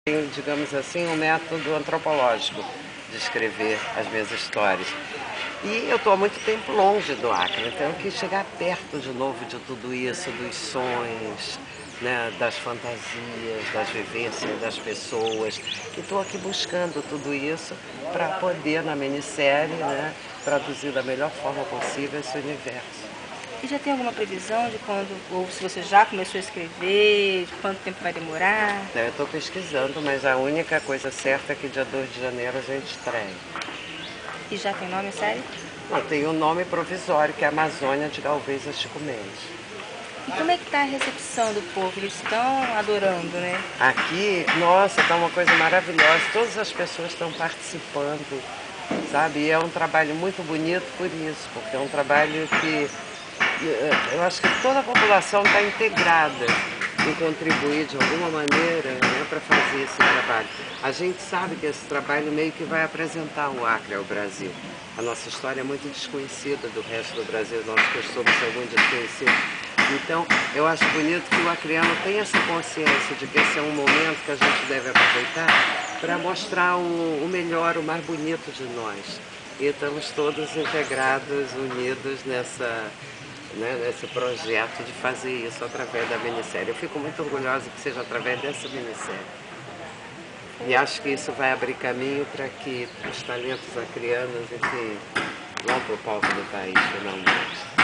Tenho, digamos assim, um método antropológico de escrever as minhas histórias. E eu estou há muito tempo longe do Acre, então eu quis chegar perto de novo de tudo isso, dos sonhos, né, das fantasias, das vivências das pessoas. E estou aqui buscando tudo isso para poder, na minissérie, né, traduzir da melhor forma possível esse universo. E já tem alguma previsão de quando, ou se você já começou a escrever, de quanto tempo vai demorar? Eu estou pesquisando, mas a única coisa certa é que dia 2 de janeiro a gente estreia. E já tem nome, sério? Não, tem um nome provisório, que é Amazônia de Galvez a Chico Mendes. E como é que está a recepção do povo? Eles estão adorando, né? Aqui, nossa, tá uma coisa maravilhosa. Todas as pessoas estão participando, sabe? E é um trabalho muito bonito por isso, porque é um trabalho que eu acho que toda a população está integrada em contribuir de alguma maneira, né, para fazer esse trabalho. A gente sabe que esse trabalho meio que vai apresentar o Acre ao Brasil. A nossa história é muito desconhecida do resto do Brasil, nós costumes ser muito desconhecidos. Então, eu acho bonito que o acreano tem essa consciência de que esse é um momento que a gente deve aproveitar para mostrar o melhor, o mais bonito de nós. E estamos todos integrados, unidos nesse projeto de fazer isso através da minissérie. Eu fico muito orgulhosa que seja através dessa minissérie. E acho que isso vai abrir caminho para que os talentos acreanos, enfim, vão para o palco do país, finalmente.